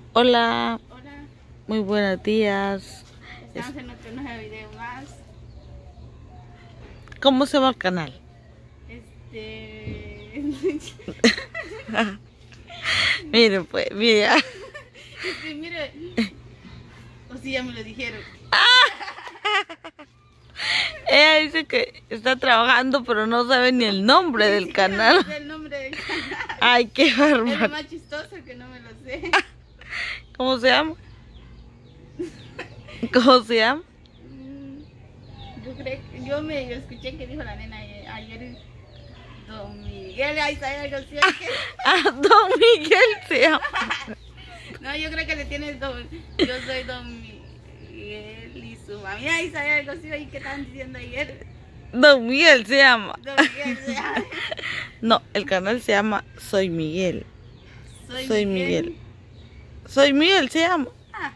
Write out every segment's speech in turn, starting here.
Hola, Hola, muy buenos días. estamos en otro nuevo video más. ¿Cómo se llama el canal? Miren pues, mira. Mire, o si ya me lo dijeron. Ella dice que está trabajando pero no sabe ni el nombre del canal. El nombre del canal. Ay, qué Es lo bárbaro. más chistoso que no me lo sé. ¿Cómo se llama? ¿Cómo se llama? Yo me escuché que dijo la nena ayer, Don Miguel, ahí está algo así. Don Miguel se llama. No, yo creo que le tiene yo soy Don Miguel y su mami. Ahí está algo así ahí que estaban diciendo ayer. Don Miguel se llama. Don Miguel se llama. No, el canal se llama Soy Miguel. Soy Miguel. Soy Miguel se llama. Ah.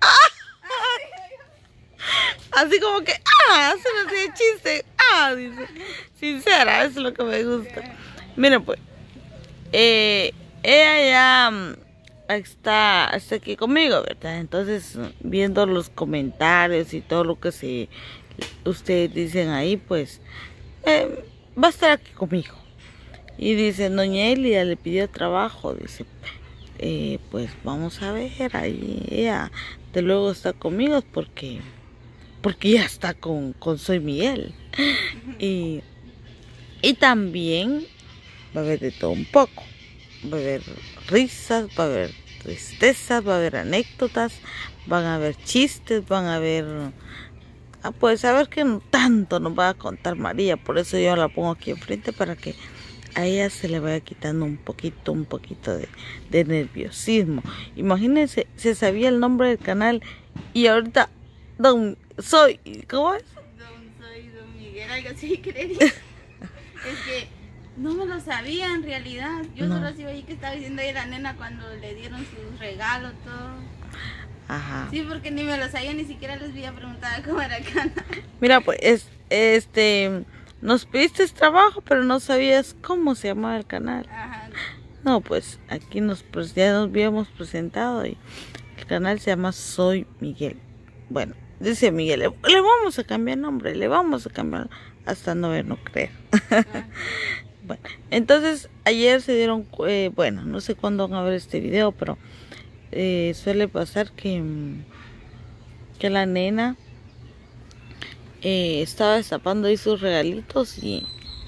Así como que, se me hacía chiste. Dice. Sincera, eso es lo que me gusta. Miren pues, ella ya está aquí conmigo, ¿verdad? Entonces, viendo los comentarios y todo lo que ustedes dicen ahí, pues, va a estar aquí conmigo. Y dice, doña Elia le pidió trabajo, dice, pues vamos a ver, ahí ella de luego está conmigo porque ya está con Soy Miguel. Y también va a haber de todo un poco. Va a haber risas, va a haber tristezas, va a haber anécdotas, van a haber chistes, van a haber... pues a ver qué tanto nos va a contar María. Por eso yo la pongo aquí enfrente para que a ella se le vaya quitando un poquito de nerviosismo. Imagínense, se sabía el nombre del canal y ahorita ¿cómo es? Soy Don Miguel, algo así creería. Es que no me lo sabía en realidad. Yo No. solo así oí que estaba diciendo ahí la nena cuando le dieron sus regalos, todo. Ajá. Sí, porque ni me lo sabía, ni siquiera les había preguntado cómo era el canal. Mira, pues, nos pediste trabajo, pero no sabías cómo se llamaba el canal. Ajá. No, pues, aquí ya nos habíamos presentado y el canal se llama Soy Miguel. Bueno, dice Miguel, le vamos a cambiar nombre, le vamos a cambiar hasta no ver, no creer. Bueno, entonces, ayer se dieron, bueno, no sé cuándo van a ver este video, pero suele pasar que la nena estaba destapando ahí sus regalitos y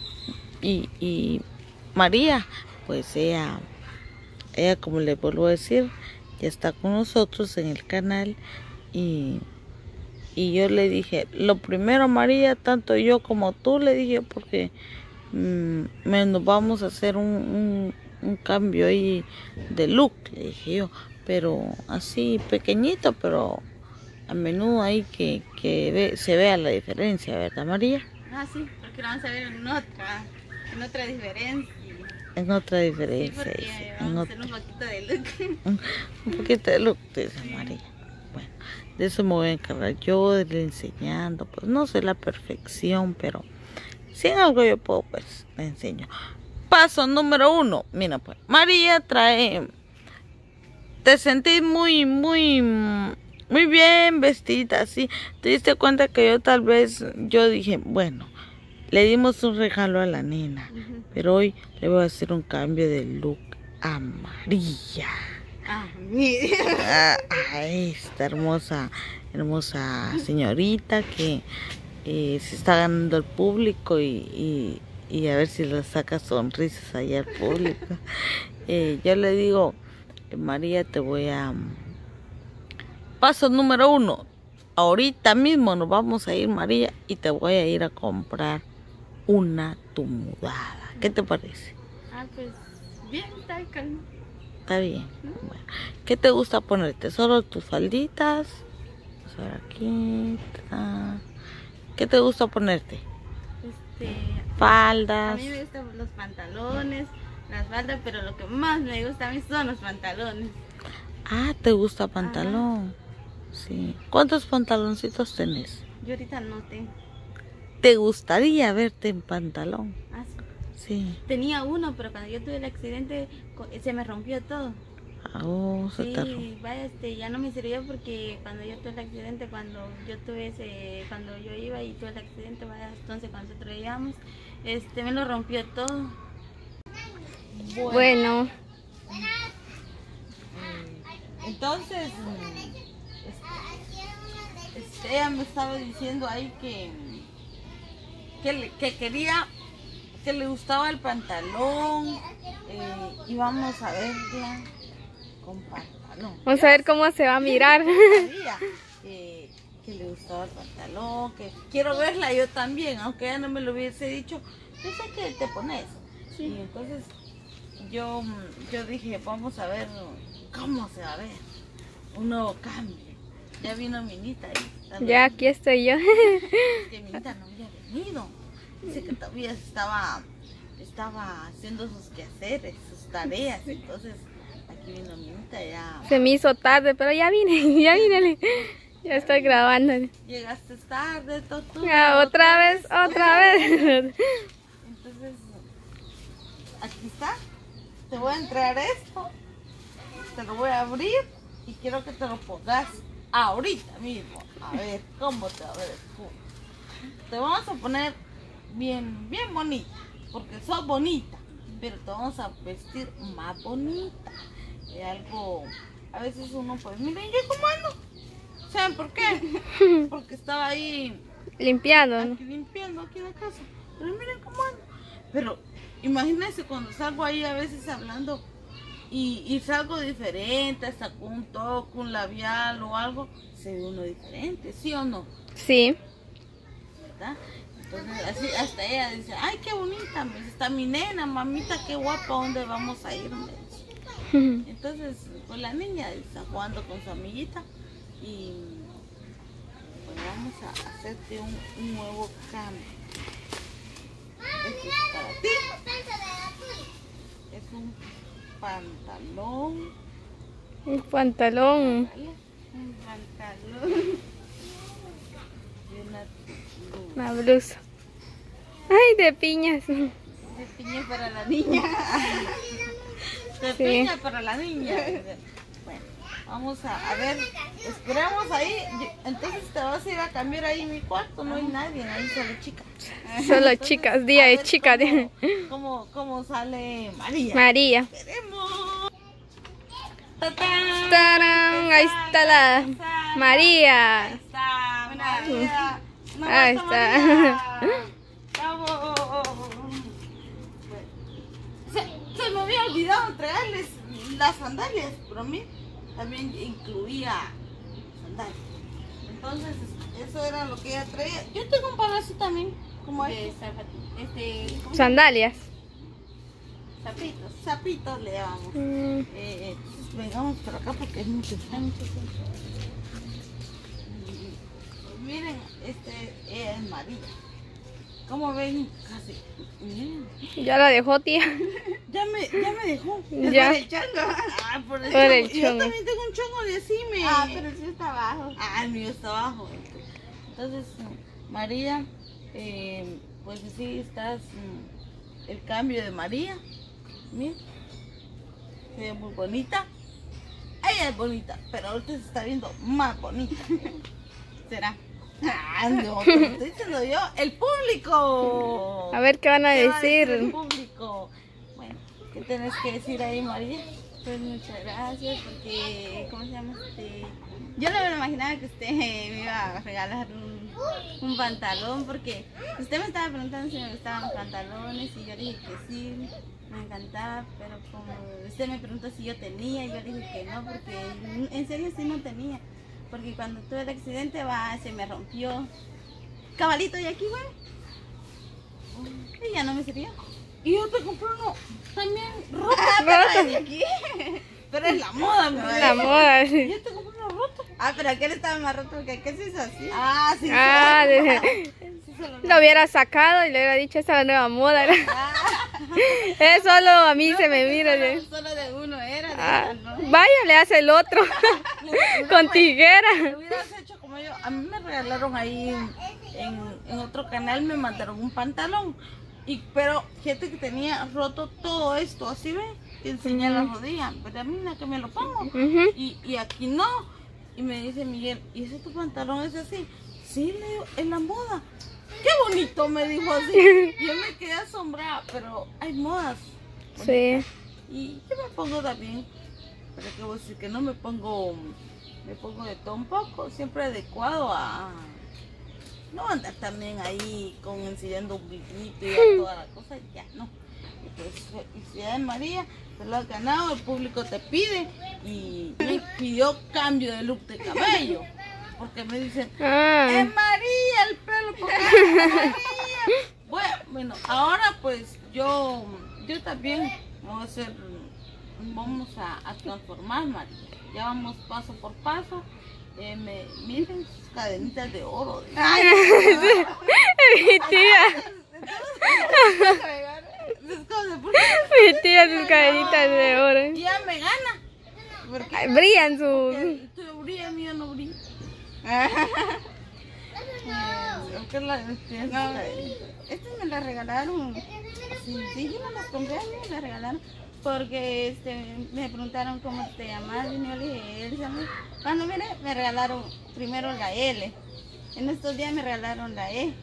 María, pues ella como le vuelvo a decir, ya está con nosotros en el canal y yo le dije, lo primero María, tanto yo como tú, le dije, porque nos vamos a hacer un cambio ahí de look, le dije yo, pero así pequeñito, pero a menudo ahí que se vea la diferencia, ¿verdad María? Ah, sí, porque lo vamos a ver en otra diferencia. En otra diferencia. Sí, porque vamos a hacer un poquito de look. Un poquito de look, dice Sí. María. Bueno, de eso me voy a encargar yo, de irle enseñando, pues no sé la perfección, pero si en algo yo puedo, pues le enseño. Paso número 1, mira pues, María te sentís muy bien vestida, así. Te diste cuenta que yo dije, bueno, le dimos un regalo a la nena, pero hoy le voy a hacer un cambio de look a María. Esta hermosa señorita que se está ganando el público y a ver si le saca sonrisas allá al público. Yo le digo, María, te voy a... Paso número 1. Ahorita mismo nos vamos a ir, María, y te voy a ir a comprar una tu mudada. ¿Qué te parece? Pues bien, está calma. Está bien. Bueno, ¿qué te gusta ponerte? ¿Solo tus falditas? Vamos a ver aquí. ¿Qué te gusta ponerte? A Faldas. mí me gustan los pantalones, las faldas, pero lo que más me gusta a mí son los pantalones. ¿Te gusta pantalón? Sí. ¿Cuántos pantaloncitos tenés? Yo ahorita no tengo. ¿Te gustaría verte en pantalón? Ah, sí. Sí. Tenía uno, pero cuando yo tuve el accidente se me rompió todo. Oh, se te rompió. Sí, vaya, ya no me sirvió porque cuando yo tuve el accidente, cuando yo iba y tuve el accidente, vaya, entonces cuando nosotros íbamos, me lo rompió todo. Bueno. Entonces, ella me estaba diciendo ahí que quería, que le gustaba el pantalón, y vamos a ver ya con pantalón. Vamos a ver cómo se va a mirar. Sabía que le gustaba el pantalón, que quiero verla yo también, aunque ella no me lo hubiese dicho, yo sé que te pones. Sí. Y entonces yo dije, vamos a ver cómo se va a ver un nuevo cambio. Ya vino Minita ahí. También. Ya aquí estoy yo. Que Minita no había venido. Dice que todavía estaba haciendo sus quehaceres, sus tareas. Entonces aquí vino Minita ya. Se me hizo tarde, pero ya vine, ya vine. Ya estoy grabando. Llegaste tarde, tortuga. Ah, otra vez. Entonces, aquí está. Te voy a entregar esto. Te lo voy a abrir y quiero que te lo pongas ahorita mismo. A ver cómo te va a ver el culo. Te vamos a poner bien bonita, porque sos bonita, pero te vamos a vestir más bonita. Algo, a veces uno pues, miren yo cómo ando. ¿Saben por qué? Porque estaba ahí limpiando, ¿no? aquí limpiando aquí en la casa. Pero miren cómo ando. Pero imagínense cuando salgo ahí a veces hablando y salgo diferente, hasta con un toque, un labial o algo, se ve uno diferente, ¿sí o no? Sí. ¿Verdad? Entonces así hasta ella dice, ay, qué bonita, me dice, está mi nena, mamita, qué guapa, ¿dónde vamos a ir? Me dice. Entonces, pues la niña está jugando con su amiguita y pues vamos a hacerte un nuevo cambio. Este es para ti. Es un pantalón. Un pantalón. ¿Vale? Un pantalón. Y Una blusa. Ay, de piñas. De piña para la niña. de Sí. piña para la niña. Bueno, vamos a ver, esperamos ahí. Entonces te vas a ir a cambiar ahí en mi cuarto, no hay nadie, ahí solo chicas. Solo Entonces, chicas, día a de ver chicas. ¿Cómo sale María? María. Esperemos. ¡Tatán! ¡Tarán! Ahí está la Ahí está. María. Ahí está María. No, Ahí está está. María. ¡Bravo! Se me había olvidado entregarles las sandalias, pero a mí también incluía sandalias. Entonces, eso era lo que ella traía. Yo tengo un par así también, como De este. ¿cómo? Sandalias. Zapitos le llamamos. Entonces, vengamos por acá porque es mucho tiempo. Miren, ella es María. ¿Cómo ven? Casi. Miren. Ya la dejó, tía. Ya me dejó. Ya. Por el chango. Ah, por el Por el chongo. Yo chongo. también tengo un chongo de así, me. Ah, pero el suyo está abajo. Ah, el mío está abajo. Entonces, María, pues sí, estás el cambio de María. Mira, se ve muy bonita. Ella es bonita, pero ahorita se está viendo más bonita. ¿Será? Ah, no, te lo estoy diciendo yo. El público. A ver qué van a ¿Qué va decir el decir. público? Bueno, ¿qué tenés que decir ahí, María? Pues muchas gracias porque, ¿cómo se llama? Yo no me lo imaginaba que usted me iba a regalar un pantalón porque usted me estaba preguntando si me gustaban los pantalones y yo dije que sí, me encantaba, pero como usted me preguntó si yo tenía, yo dije que no porque en serio sí no tenía, porque cuando tuve el accidente se me rompió cabalito y aquí, güey, y ya no me sirvió. Y yo te compré uno también roto. Roto. ¿De aquí? Pero es la moda, me La moda. Yo te compré uno roto. Ah, pero aquel estaba más roto porque aquel se hizo así. Ah, sí. Ah, Sí, solo lo hubiera sacado y le hubiera dicho esa es la nueva moda. Es solo a mí se me mira. Solo de uno era, de Ah, otro no. vaya, le hace el otro. Con Lo tijera. hubieras hecho como yo. A mí me regalaron ahí en otro canal, me mandaron un pantalón. Pero gente que tenía roto todo esto, así ve. te enseñé la rodilla, pero a mí no que me lo pongo. Y aquí no. Y me dice Miguel, ¿y ese tu pantalón es así? Sí, le digo, es la moda. ¡Qué bonito! Me dijo así. Y yo me quedé asombrada, pero hay modas. Sí. Y yo me pongo también, pero que voy a decir que no me pongo de todo un poco, siempre adecuado a no andar también ahí con enseñando un brillito y a toda la cosa, ya no. Y pues felicidades María, te lo has ganado, el público te pide y me pidió cambio de look de cabello, porque me dicen, es María el pelo, porque es María. Bueno, ahora pues yo también vamos a hacer, vamos a transformar María, ya vamos paso por paso. Miren sus cadenitas de oro. Ay, mi tía. Mi tía, sus cadenitas de oro. Ya me gana. Porque brillan sus. tú brilla, mío no brilla. Estas me las regalaron. Sí, yo me las compré, a mí me las regalaron. Porque me preguntaron cómo te llamas y yo le dije Elsa. Cuando mire, me regalaron primero la L. En estos días me regalaron la E.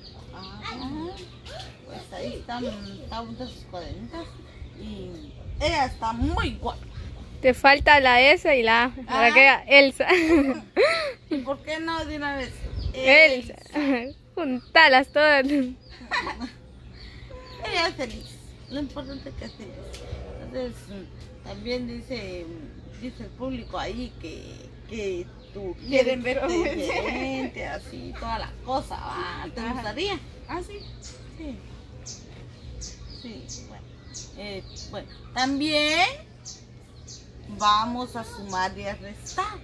Pues ahí están sus cadenitas y ella está muy guapa. Te falta la S y la A, para que diga Elsa. ¿Y por qué no de una vez? Elsa. Juntalas todas. Ella es feliz. Lo importante es que es feliz. Entonces, también dice el público ahí que tú quieren ver gente, así, toda la cosa, ¿va? ¿Te gustaría? Ah, sí. Sí, bueno, también vamos a sumar y a restar.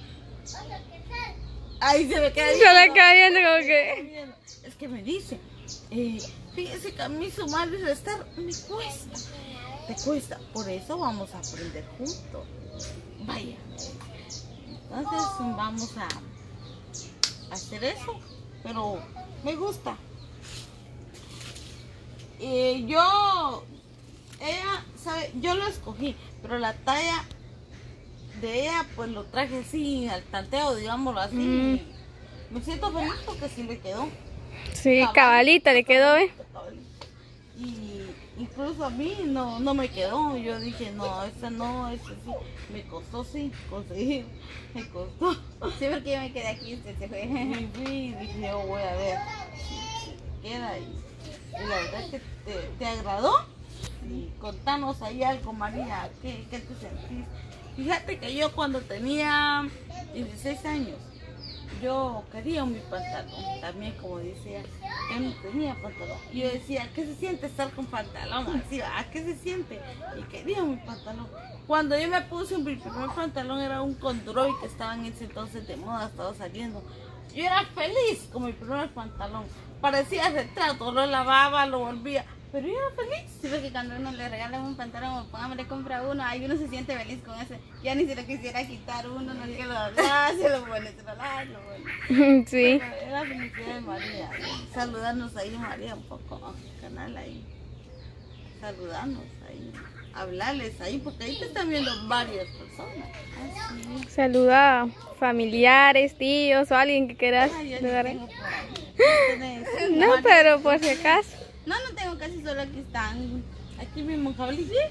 Ahí se me queda viendo como que... Es que me dice, fíjese que a mí sumar y restar me cuesta. Te cuesta, por eso vamos a aprender juntos. Vaya. Entonces vamos a hacer eso, pero me gusta. Ella, ¿sabe? Yo lo escogí, pero la talla de ella, pues lo traje así al tanteo, digámoslo así. Me siento feliz porque sí le quedó. Sí, cabalita le quedó, Y incluso a mí no me quedó. Yo dije, no, esa no, esa sí. Me costó, sí, conseguir. Me costó. Sí, porque yo me quedé aquí y usted se fue. Y dije, yo voy a ver si queda. Y la verdad es que te agradó. Y contanos ahí algo, María, ¿qué te sentís? Fíjate que yo cuando tenía 16 años, yo quería mi pantalón, también como decía, yo no tenía pantalón. Y yo decía, ¿qué se siente estar con pantalón? Así, ¿a qué se siente? Y quería mi pantalón. Cuando yo me puse mi primer pantalón era un Condroy que estaba en ese entonces de moda, estaba saliendo. Yo era feliz con mi primer pantalón. Parecía retrato, lo lavaba, lo volvía. Pero yo era feliz. Sí, porque cuando uno le regala un pantalón o póngame le compra uno, ahí uno se siente feliz con ese. Ya ni si lo quisiera quitar uno, no es que lo da, se lo pone, se lo da, lo pone. Sí. Pero era felicidad de María. Saludarnos ahí, María, un poco a su canal ahí. Saludarnos ahí. Hablarles ahí, porque ahí te están viendo varias personas. Sí. Saluda a familiares, tíos o alguien que quieras. No, pero por si acaso. No tengo casi, solo aquí están. Aquí mismo en Jabalí, ¿sí?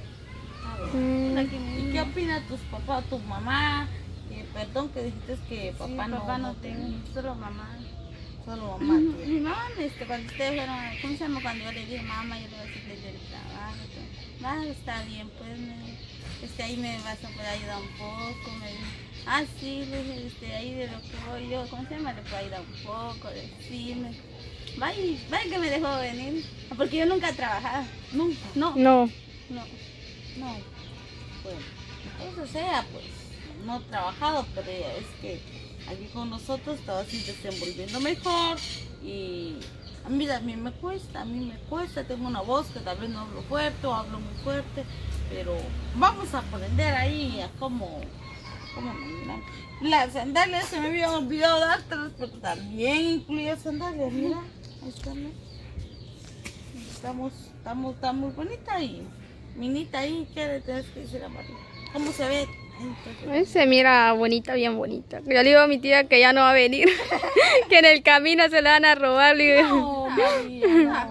¿Y qué opina tus papás, tu mamá? Perdón que dijiste que papá no tengo, solo mamá. Solo mamá. Mi mamá, cuando ustedes fueron, ¿cómo se llama? Cuando yo le dije mamá, yo le voy a decir desde el trabajo. Está bien, pues ahí me vas a poder ayudar un poco. Me dijo, sí, le dije, ahí de lo que voy yo, ¿cómo se llama? Le puedo ayudar un poco, decirme. Vaya que me dejó venir, porque yo nunca he trabajado. ¿Nunca? No. Bueno, eso sea, pues, no he trabajado, pero ya es que aquí con nosotros estaba así desenvolviendo mejor y a mí también me cuesta, tengo una voz que tal vez no hablo fuerte o hablo muy fuerte, pero vamos a aprender ahí a cómo las sandalias se me habían olvidado dártelas, pero también incluye sandalias, mira, ahí están, estamos muy bonita y Minita ahí, ¿qué le tienes que decir a María? ¿Cómo se ve? Ay, se mira bonita, bien bonita. Yo le digo a mi tía que ya no va a venir, que en el camino se la van a robar. Le digo. No, María,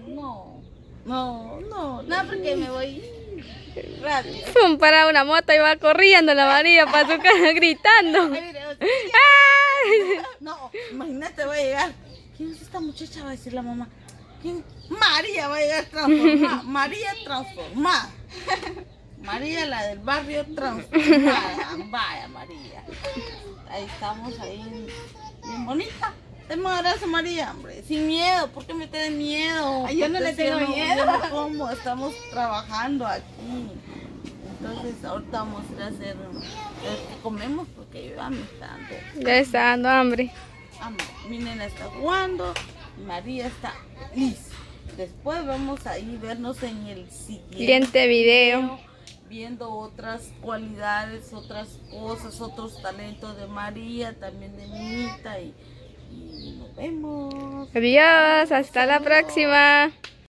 no, porque me voy rápido. Pum, para una moto y va corriendo la María para su casa gritando. Ay, mire, o sea, ¡Ay! No, imagínate, va a llegar. ¿Quién es esta muchacha? Va a decir la mamá. ¿Quién? María va a llegar transformada. María transformada. María, la del barrio transformada. Vaya, María. Ahí estamos, ahí bien bonita. Deme un abrazo, María, hombre. Sin miedo, ¿por qué me tiene miedo? Ay, yo no le tengo miedo. Yo no como, estamos trabajando aquí. Entonces, ahorita vamos a ir a hacer lo que comemos porque yo ya me está dando Ya está dando hambre. hambre. Mi nena está jugando, María está lista. Después vamos a ir vernos en el Siguiente video. viendo otras cualidades, otras cosas, otros talentos de María, también de Minita y nos vemos. Adiós, hasta la próxima.